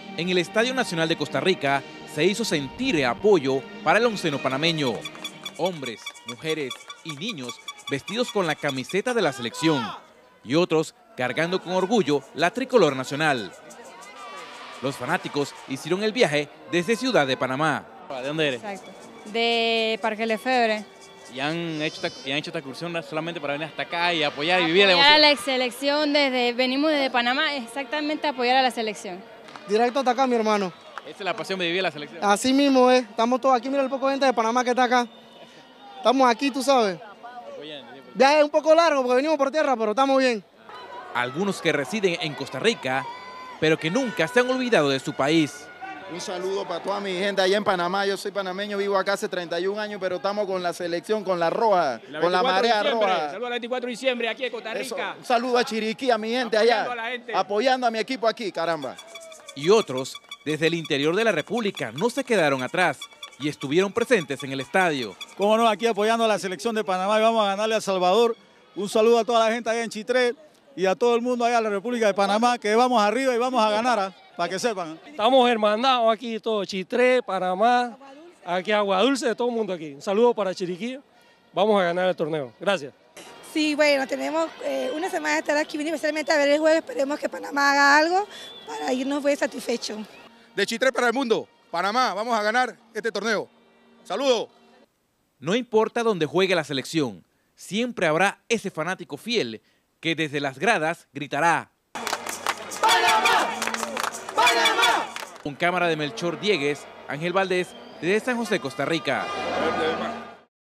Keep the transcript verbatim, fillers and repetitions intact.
En el Estadio Nacional de Costa Rica se hizo sentir el apoyo para el onceno panameño. Hombres, mujeres y niños vestidos con la camiseta de la selección y otros cargando con orgullo la tricolor nacional. Los fanáticos hicieron el viaje desde Ciudad de Panamá. ¿De dónde eres? Exacto. De Parque Lefebvre. ¿Y han hecho, esta, y han hecho esta excursión solamente para venir hasta acá y apoyar y vivir la Apoyar emoción? a la selección, desde, venimos desde Panamá exactamente a apoyar a la selección. Directo hasta acá, mi hermano. Esa es la pasión de vivir la selección. Así mismo es, estamos todos aquí, mira el poco de gente de Panamá que está acá. Estamos aquí, tú sabes. Viaje un poco largo porque venimos por tierra, pero estamos bien. Algunos que residen en Costa Rica, pero que nunca se han olvidado de su país. Un saludo para toda mi gente allá en Panamá. Yo soy panameño, vivo acá hace treinta y un años, pero estamos con la selección, con la roja, La con la marea roja. Saludos al veinticuatro de diciembre aquí en Costa Rica. Eso, un saludo a Chiriquí, a mi gente Apoyando allá, a la gente. apoyando a mi equipo aquí, caramba. Y otros, desde el interior de la República, no se quedaron atrás y estuvieron presentes en el estadio. Cómo no, aquí apoyando a la selección de Panamá y vamos a ganarle a El Salvador. Un saludo a toda la gente allá en Chitré y a todo el mundo allá en la República de Panamá, que vamos arriba y vamos a ganar, ¿eh? Para que sepan. Estamos hermanados aquí, todo Chitré, Panamá, aquí Agua Dulce, todo el mundo aquí. Un saludo para Chiriquí, vamos a ganar el torneo. Gracias. Sí, bueno, tenemos eh, una semana de estar aquí, venimos especialmente a ver el juego, esperemos que Panamá haga algo para irnos bien satisfechos. De Chitré para el mundo, Panamá, vamos a ganar este torneo. ¡Saludos! No importa dónde juegue la selección, siempre habrá ese fanático fiel que desde las gradas gritará ¡Panamá! ¡Panamá! Con cámara de Melchor Diegues, Ángel Valdés, desde San José, Costa Rica.